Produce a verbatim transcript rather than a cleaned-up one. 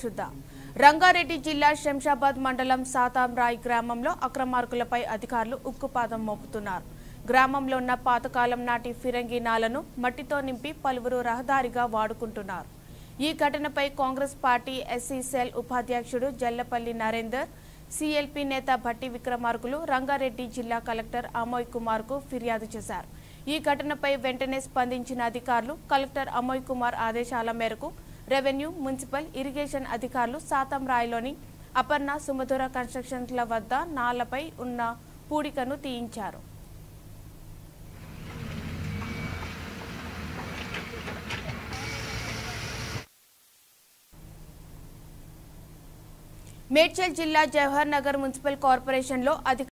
పారిశుద్ధ రంగారెడ్డి జిల్లా శంషాబాద్ మండలం సాతాంరాయ్ గ్రామంలో అక్రమార్కులపై అధికారులు ఉక్కుపాదం మోపుతున్నారు. గ్రామంలో ఉన్న పాతకాలం నాటి ఫిరంగి నాలను మట్టితో నింపి పలువురు రహదారిగా వాడుకుంటున్నారు. ఈ ఘటనపై కాంగ్రెస్ పార్టీ ఎస్సీ సెల్ ఉపాధ్యక్షుడు జల్లపల్లి నరేందర్, సిఎల్పి నేత భట్టి విక్రమార్కులు రంగారెడ్డి జిల్లా కలెక్టర్ అమోయ్ కుమార్ కు ఫిర్యాదు చేశారు. ఈ ఘటనపై వెంటనే స్పందించిన అధికారులు కలెక్టర్ అమోయ్ కుమార్ ఆదేశాల మేరకు రెవెన్యూ, మున్సిపల్, ఇరిగేషన్ అధికారులు సాతంరాయ్లోని అపర్ణ సుమధుర కన్స్ట్రక్షన్ల వద్ద నాలపై ఉన్న పూడికను తీయించారు. మేడ్చల్ జిల్లా జవహర్ నగర్ మున్సిపల్ కార్పొరేషన్లో అధిక